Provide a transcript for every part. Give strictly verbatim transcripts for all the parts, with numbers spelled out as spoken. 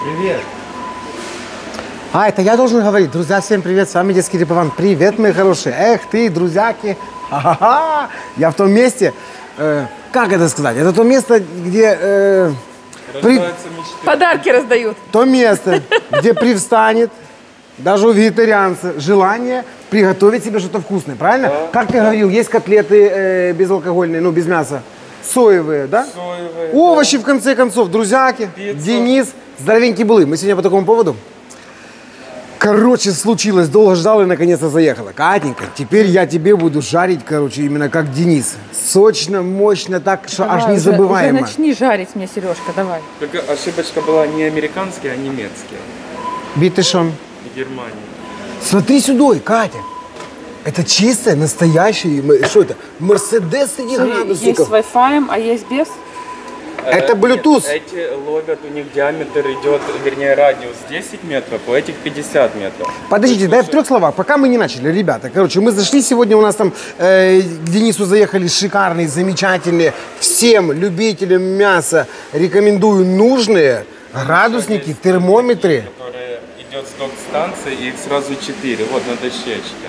Привет. А, это я должен говорить. Друзья, всем привет. С вами Детский Репаван. Привет, мои хорошие. Эх ты, друзьяки. Ха-ха-ха. Я в том месте, э, как это сказать? Это то место, где... Э, при... Подарки раздают. То место, где привстанет даже у вегетарианца желание приготовить себе что-то вкусное, правильно? Да. Как ты говорил, есть котлеты э, безалкогольные, ну, без мяса. Соевые, да? Соевые, овощи, да. В конце концов, друзьяки. Пицца. Денис, здоровенький былы. Мы сегодня по такому поводу. Короче, случилось, долго ждал и наконец-то заехала. Катенька, теперь я тебе буду жарить, короче, именно как Денис. Сочно, мощно, так, что Давай, аж незабываемо. Уже, уже начни жарить мне, Сережка, давай. Только ошибочка была не американские, а немецкие. Битышон. В Германии. Смотри сюда, Катя. Это чистое, настоящее, что это? Мерседес среди Есть градусников. с Wi-Fi, а есть без? Это Bluetooth. Нет, эти ловят, у них диаметр идет, вернее, радиус десять метров, у этих пятьдесят метров. Подождите, дай в трех словах, пока мы не начали, ребята. Короче, мы зашли сегодня, у нас там э, к Денису заехали шикарные, замечательные, всем любителям мяса рекомендую нужные градусники, термометры. Которые идет с док-станции, и их сразу четыре, вот на дощечке.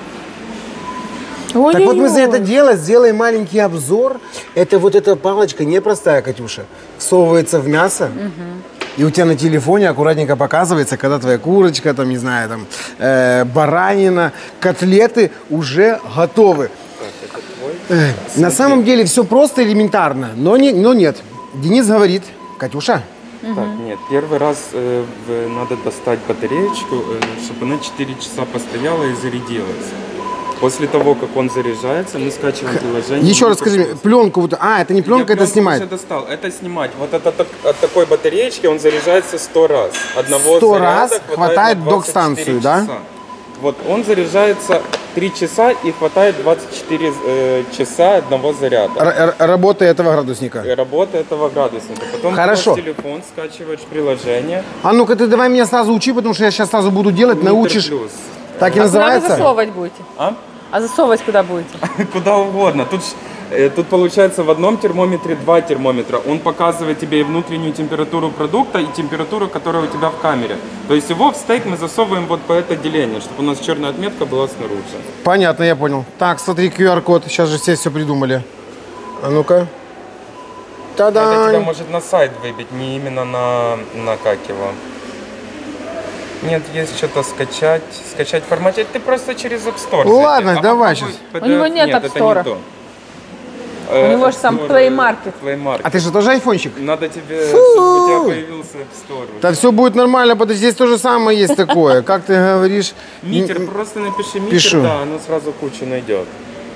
Так вот мы за это дело сделаем маленький обзор. Это вот эта палочка непростая, Катюша, всовывается в мясо. Угу. И у тебя на телефоне аккуратненько показывается, когда твоя курочка, там, не знаю, там, э, баранина, котлеты уже готовы. Так, это твой? Э, на самом деле все просто, элементарно, но, не, но нет. Денис говорит, Катюша. Так, нет, первый раз э, в, надо достать батареечку, э, чтобы она четыре часа постояла и зарядилась. После того, как он заряжается, мы скачиваем приложение. Еще раз скажи мне, пленку, вот, а, это не пленка, Я это снимать. Я достал, это снимать. Вот это, так, от такой батареечки он заряжается сто раз. Одного сто заряда раз хватает док-станцию, да? Вот он заряжается три часа и хватает двадцать четыре э, часа одного заряда. Р- работа этого градусника. Работа этого градусника. Потом Хорошо. ты на телефон скачиваешь приложение. А ну-ка ты давай меня сразу учи, потому что я сейчас сразу буду делать, Интер научишь. плюс. Так и А называется? куда вы засовывать будете? А? А засовывать куда будете? Куда угодно. Тут, э, тут получается в одном термометре два термометра. Он показывает тебе и внутреннюю температуру продукта, и температуру, которая у тебя в камере. То есть его в стейк мы засовываем вот по это деление, чтобы у нас черная отметка была снаружи. Понятно, я понял. Так, смотри, ку ар код. Сейчас же все все придумали. А ну-ка. Та-дам! Это тебя может на сайт выбить, не именно на, на как его. Нет, есть что-то скачать, скачать в формате. Ты просто через App Store. Ну ладно, а давай попробуй сейчас. пи ди эф. У него нет App Store. У него же сам Play Market. Play Market. А ты же тоже айфончик? Надо тебе, чтобы у тебя появился App Store. Да все будет нормально, потому что здесь то же самое есть такое. Как ты говоришь? Митер, просто напиши митер, Пишу. да, оно сразу кучу найдет.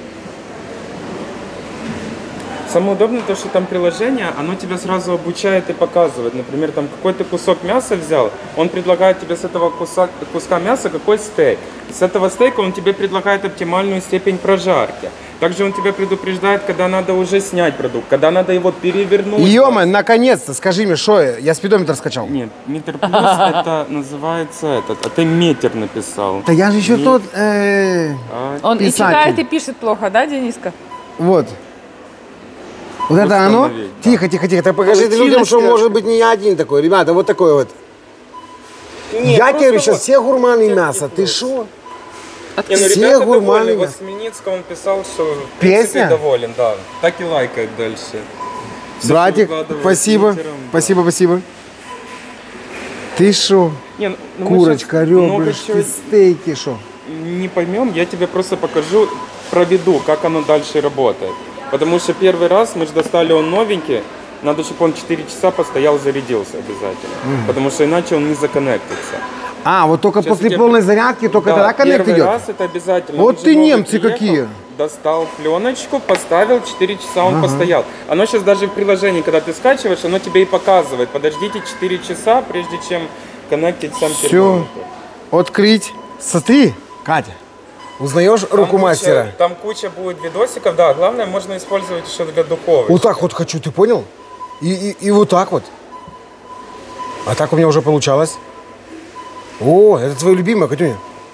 Самое удобное то, что там приложение, оно тебя сразу обучает и показывает. Например, там какой ты кусок мяса взял, он предлагает тебе с этого куска, куска мяса какой стейк. С этого стейка он тебе предлагает оптимальную степень прожарки. Также он тебя предупреждает, когда надо уже снять продукт, когда надо его перевернуть. Ё-моё, наконец-то, скажи мне, что я? Я спидометр скачал. Нет, метр плюс это называется этот, а ты метр написал. Да я же еще Ми- тот э, А, Он и Писатель. читает, и пишет плохо, да, Дениска? вот. Вот это оно? Установить, да. Тихо, тихо, тихо. Так покажите людям, что может быть не я один такой. Ребята, вот такой вот. Нет, я просто тебе говорю, сейчас вот все гурманы техники мяса. Ты плюс. шо? Не, ну Все ребята гурманы довольны. мясо. Восьминицкого он писал, что в Песня? принципе доволен, да. Так и лайкает дальше. Всё, Братик, что выкладывает спасибо. твиттером, да. Спасибо, спасибо. Ты шо? Не, ну, мы Курочка, щас много ребрышки, чего стейки, шо? не поймем, я тебе просто покажу, проведу, как оно дальше работает. Потому что первый раз мы же достали он новенький, надо, чтобы он четыре часа постоял, зарядился обязательно. Мгм. Потому что иначе он не законнектится. А, вот только Сейчас после я- полной зарядки только тогда коннект первый идет? раз это обязательно. Вот Он ты же новый немцы приехал, какие. Достал пленочку, поставил, четыре часа он Ага. постоял. Оно сейчас даже в приложении, когда ты скачиваешь, оно тебе и показывает. Подождите четыре часа, прежде чем коннектить сам Все. термометр. Открыть. Смотри, Катя. Узнаешь Там руку куча- мастера? Там куча будет видосиков, да. Главное, можно использовать еще для духовочки. Вот так вот хочу, ты понял? И, и, и вот так вот. А так у меня уже получалось. О, это твое любимое, Катюня.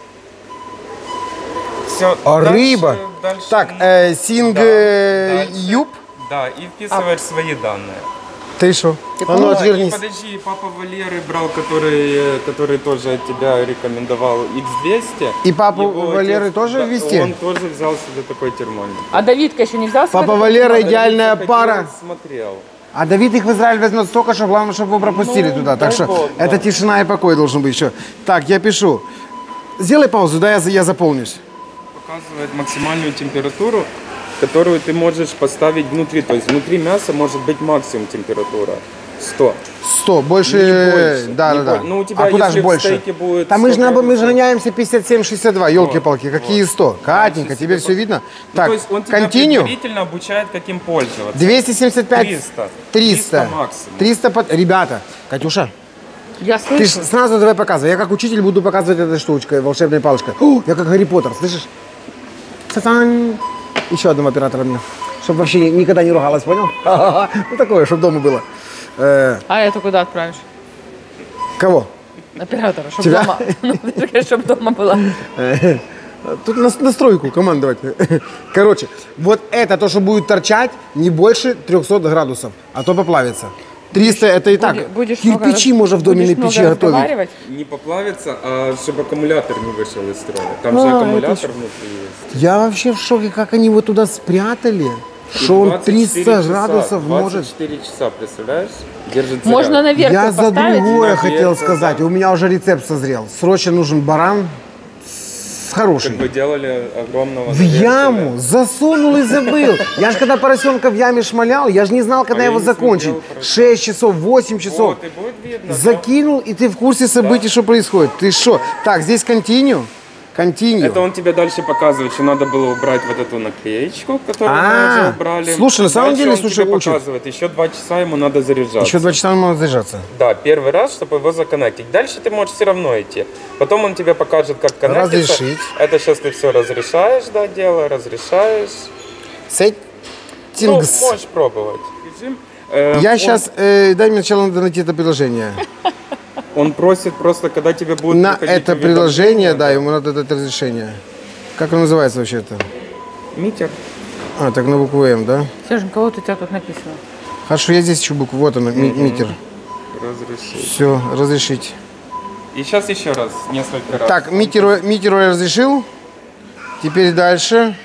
Все. А рыба? Дальше, Так, э, синг Да, э, дальше. юб. Да, и вписываешь свои данные. Ты что? Ты А ну помнишь? отвернись. Подожди, папа Валеры брал, который, который тоже от тебя рекомендовал икс двести. И папу Его Валеры отец- тоже да, ввести? Он тоже взял себе такой термометр. А Давидка еще не взял себе? Папа такой? Валера Давид идеальная заходил, пара. Смотрел. А Давид их в Израиль возьмет столько, что главное, чтобы его пропустили Ну, туда. Так дай что бог, да. это тишина и покой должен быть еще. Так, я пишу. Сделай паузу, да, я, за- я заполнюсь. Показывает максимальную температуру, которую ты можешь поставить внутри. То есть внутри мяса может быть максимум температура сто. сто, больше, Не больше, да, не да, да. больше. Ну, у тебя, а куда если же в больше? стейке будет Там мы же, сто на- мы же градусов. гоняемся пятьдесят семь шестьдесят два, елки-палки, какие сто? Катенька, тебе все видно? Ну, Так, то есть он тебя континью, предварительно обучает, каким пользоваться. двести семьдесят пять, триста. триста, максимум. триста, под- ребята, Катюша, Я ты ж слышу. сразу давай показывай, я как учитель буду показывать этой штучкой, волшебной палочкой. О, я как Гарри Поттер, слышишь? Сатан. Еще одного оператора мне, чтобы вообще никогда не ругалась, понял? Ну такое, чтобы дома было. Э, А это куда отправишь? Кого? Оператора, чтобы Тебя? дома. Ну, чтобы дома было. Тут на настройку командовать. Короче, вот это то, что будет торчать, не больше трехсот градусов, а то поплавится. триста это и так. Будешь много Кирпичи раз- можно в доме на будешь печи много готовить. разговаривать? Не поплавится, а чтобы аккумулятор не вышел из строя. Там же А, аккумулятор внутри есть. Я вообще в шоке, как они его туда спрятали. И Что он двадцать четыре триста часа, градусов может. двадцать четыре часа, представляешь? Держит Можно заряд. наверх Я за поставить. другое Наверх, хотел да. сказать. У меня уже рецепт созрел. Срочно нужен баран с хороший. Как бы делали огромного В наверху, яму да. засунул и забыл. Я же когда поросенка в яме шмалял, я же не знал, когда А я его не закончить. смотрел поросенка. шесть часов, восемь часов. Вот, и будет видно. да. Закинул, и ты в курсе событий, что происходит. Ты что? Так, здесь континью. Континью. Это он тебе дальше показывает, что надо было убрать вот эту наклеечку, которую мы А, уже убрали. слушай, на самом Дальше деле, он слушай, тебе учит. показывает, еще два часа ему надо заряжаться. Еще два часа надо заряжаться. Да, первый раз, чтобы его законнектить. Дальше ты можешь все равно идти. Потом он тебе покажет, как коннектиться. Разрешить. Это сейчас ты все разрешаешь, да, дело, разрешаешь. Ну, Сеттингс. можешь пробовать. Режим. Э, Я он- сейчас, э, дай мне сначала надо найти это приложение. Он просит просто, когда тебе будет На приходить это уведомление, приложение, да, ему надо дать разрешение. Как оно называется вообще это? Митер. А, так на букву М, да? Серженька, вот у тебя тут написано. Хорошо, я здесь еще букву, вот она, ми- митер. Разрешить. Все, разрешить. И сейчас еще раз, несколько раз. Так, митеру, митеру я разрешил. Теперь дальше.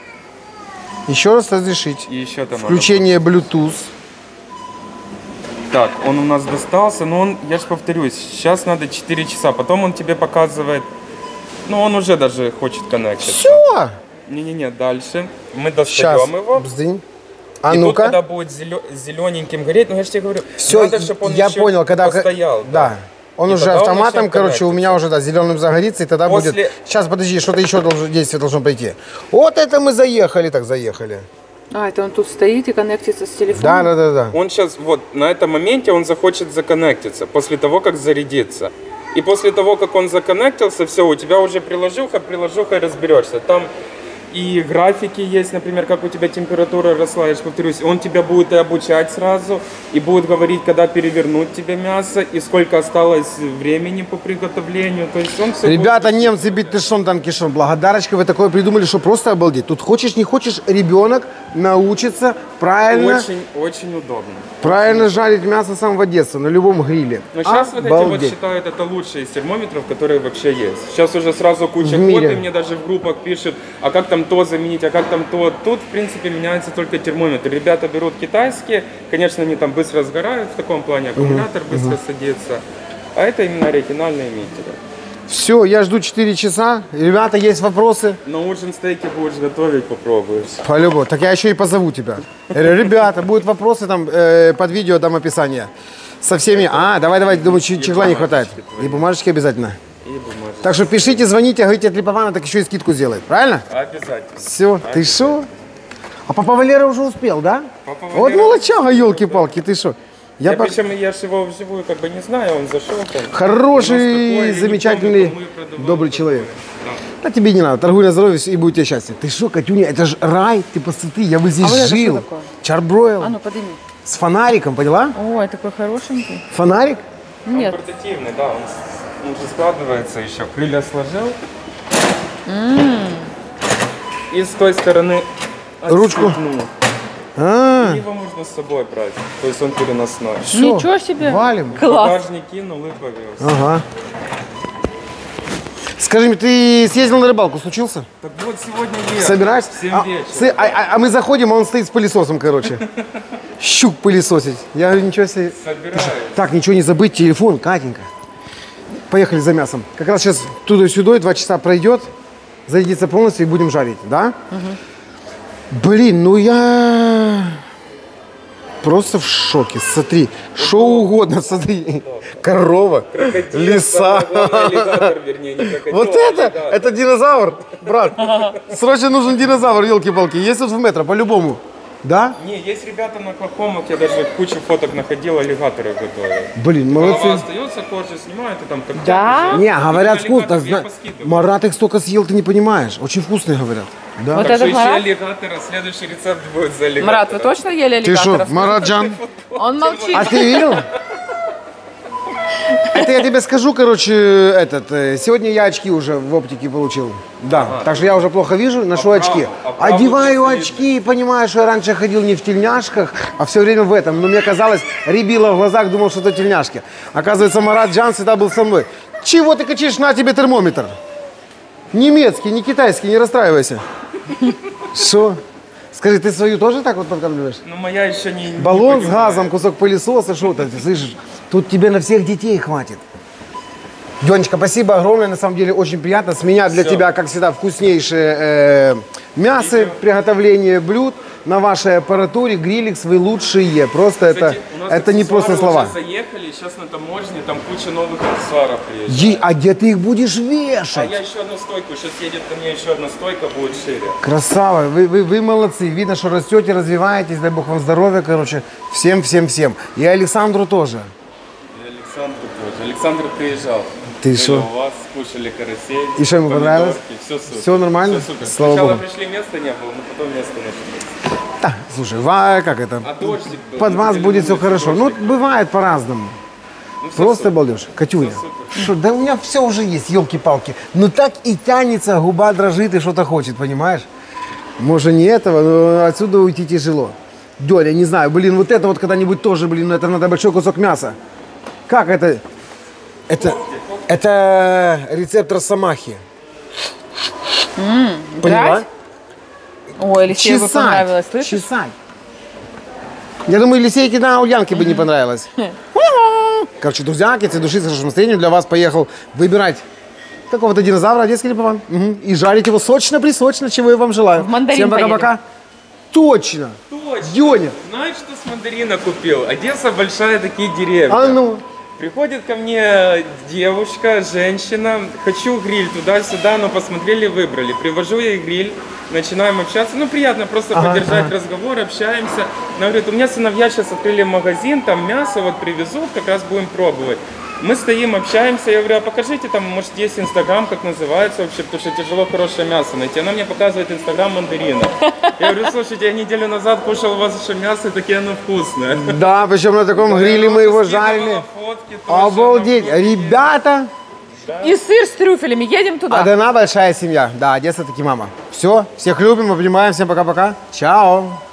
Еще раз разрешить. И еще там надо Включение Bluetooth. Так, он у нас достался, но он, я же повторюсь, сейчас надо четыре часа, потом он тебе показывает, ну он уже даже хочет коннектиться. Все. Не-не-не, дальше мы Сейчас. достаем его. Бздынь. А И тут, ну-ка. когда будет зелё- зелененьким гореть, ну я же тебе говорю, Все, надо, чтобы он я еще понял, когда... постоял. Да. Он И уже тогда он автоматом, начнет короче, у меня уже, да, зеленым загорится, и тогда После- будет... Сейчас, подожди, что-то еще должно, действие должно пойти. Вот это мы заехали, так заехали. А, это он тут стоит и коннектится с телефоном? Да, да, да, да. Он сейчас, вот, на этом моменте он захочет законнектиться, после того, как зарядится. И после того, как он законнектился, все, у тебя уже приложуха, приложуха, разберешься. Там и графики есть, например, как у тебя температура росла, я же повторюсь, он тебя будет и обучать сразу, и будет говорить, когда перевернуть тебе мясо, и сколько осталось времени по приготовлению. То есть он все Ребята, немцы, битышон, танкишон, благодарочка, вы такое придумали, что просто обалдеть. Тут хочешь, не хочешь, ребенок научится правильно, очень, очень удобно. правильно жарить мясо с самого детства на любом гриле. Но сейчас вот эти вот Обалдеть. считают это лучшие из термометров, которые вообще есть. Сейчас уже сразу куча В мире. код, и мне даже в группах пишут, а как там то заменить, а как там то. Тут, в принципе, меняется только термометр. Ребята берут китайские, конечно, они там быстро сгорают в таком плане, аккумулятор быстро садится. А это именно оригинальные митеры. Все, я жду четыре часа. Ребята, есть вопросы? На ужин стейки будешь готовить, попробуешь. По-любому. Так я еще и позову тебя. Я говорю, ребята, будут вопросы там э, под видео, дам описание. Со всеми. А, давай, давай, думаю, че- чехла не хватает. И бумажечки обязательно. И бумажки. Так что пишите, звоните, говорите, от Липована, так еще и скидку сделает. Правильно? Обязательно. Все, ты шо? А папа Валера уже успел, да? Папа Вот Валера молочага, елки-палки, ты шо? Я Я, по- причем я ж его вживую как бы не знаю, он зашел там. Хороший, У нас такое, я не замечательный, помню, мы продавали добрый такое. человек. Да. Да тебе не надо, торгуй на здоровье и будет тебе счастье. Ты что, Катюня, это же рай, ты посмотри, я бы здесь А вот это что жил. такое? Чарбройл А ну, подними. с фонариком, поняла? Ой, такой хорошенький. Фонарик? Нет. Он портативный, да, он, с- он же складывается еще. Крылья сложил. И с той стороны Ручку. отстегнул. А, И его можно с собой брать. То есть он переносной. всё, Ничего себе. Валим. В Класс. багажник кинул и повез. Ага. Скажи мне, ты съездил на рыбалку, случился? Так вот сегодня вечер. Собираешься? В семь А, вечера. сы- а- а- а мы заходим, а он стоит с пылесосом, короче. Щук пылесосить. Я говорю, ничего себе. Собираюсь. Так, ничего не забыть, телефон, Катенька. Поехали за мясом. Как раз сейчас туда-сюда, два часа пройдет, зарядится полностью и будем жарить, да? Блин, ну я просто в шоке. Смотри, что угодно, смотри. Корова, Крокодил, лиса. самое главное, аллигатор, вернее, не крокодил, Вот а это, аллигатор. это динозавр, брат. Срочно нужен динозавр, елки-палки. Есть тут в метро, по-любому. Да? Не, есть ребята на Клахомах, я даже кучу фоток находил, аллигаторы готовят. Блин, Голова молодцы. остается, кожу снимают и там коптят Да? уже. Не, говорят, И вкусно. аллигатор Зна- я поскидываю. Марат их столько съел, ты не понимаешь. Очень вкусные, говорят. Да. Вот Так что этот ищи Марат? аллигатора, следующий рецепт будет за аллигатора. Марат, вы точно ели Ты что, аллигаторов? Мараджан? Он молчит. А ты видел? Это я тебе скажу, короче, этот, э, сегодня я очки уже в оптике получил. Да, так что я уже плохо вижу, ношу Оправду- очки. оправду Одеваю ты очки, понимаешь, что я раньше ходил не в тельняшках, а все время в этом. Но мне казалось, рябило в глазах, думал, что это тельняшки. Оказывается, Марат Джан всегда был со мной. Чего ты кричишь, на тебе термометр? Немецкий, не китайский, не расстраивайся. Что? Скажи, ты свою тоже так вот подкармливаешь? Ну, моя еще не... не Баллон с понимает. газом, кусок пылесоса, что ты, ты слышишь? Тут тебе на всех детей хватит. Денечка, спасибо огромное, на самом деле очень приятно. С меня для Всё. тебя, как всегда, вкуснейшее э, мясо, Видео. приготовление блюд на вашей аппаратуре. Гриликс, вы лучшие. Просто Кстати, это, у нас это не просто аксессуары слова. уже заехали, сейчас на таможне, там куча новых аксессуаров приезжает. Е- а где ты их будешь А вешать? я еще одну стойку, сейчас едет ко мне еще одна стойка, будет шире. Красава, вы, вы, вы молодцы. Видно, что растете, развиваетесь. Дай бог вам здоровья, короче. Всем, всем, всем. И Александру тоже. И Александр тоже. Александр приезжал. Ты Были шо? у вас, скушали карусель. И что, ему понравилось? Все супер. Всё нормально? Все супер. Слава Сначала богу. пришли, места не было, но потом место нашлось. Да, слушай, ва, как это? А дождик был. Под мы вас были будет на все улице, хорошо. Ну, дождик. бывает по-разному. Ну, всё Просто супер. балдеж. Катюня. Всё супер. Что, да у меня все уже есть, елки-палки. Ну так и тянется, губа дрожит и что-то хочет, понимаешь? Может не этого, но отсюда уйти тяжело. Дёля, не знаю, блин, вот это вот когда-нибудь тоже, блин, ну это надо большой кусок мяса. Как это? Это, это рецепт росомахи. Поняла? брать? Ой, Алексею бы понравилось, Чесать, слышишь? чесать. Я думаю, Лисейке на Ульянке бы не понравилось. Короче, друзья, кицы души с хорошим настроением для вас поехал выбирать какого-то динозавра, одесский липован. Мгм. И жарить его сочно-присочно, чего я вам желаю. В мандарин Всем пока-пока. Точно. Точно. Дёня. Знаешь, что с мандарина купил? Одесса большая, такие деревья. А ну. Приходит ко мне девушка, женщина, хочу гриль туда-сюда, но посмотрели, выбрали. Привожу ей гриль, начинаем общаться. Ну, приятно просто Ага, поддержать ага. разговор, общаемся. Она говорит, у меня сыновья сейчас открыли магазин, там мясо вот привезут, как раз будем пробовать. Мы стоим, общаемся, я говорю, а покажите там, может, есть Инстаграм, как называется вообще, потому что тяжело хорошее мясо найти. Она мне показывает Инстаграм мандарина. Я говорю, слушайте, я неделю назад кушал у вас еще мясо, и такие оно вкусное. Да, причем на таком гриле мы его Скидывала жарили. фотки тоже, Обалдеть. оно вкуснее. Ребята, И сыр с трюфелями. Едем туда. Адана большая семья. Да, Одесса таки мама. Все, всех любим, обнимаем. Всем пока-пока. Чао.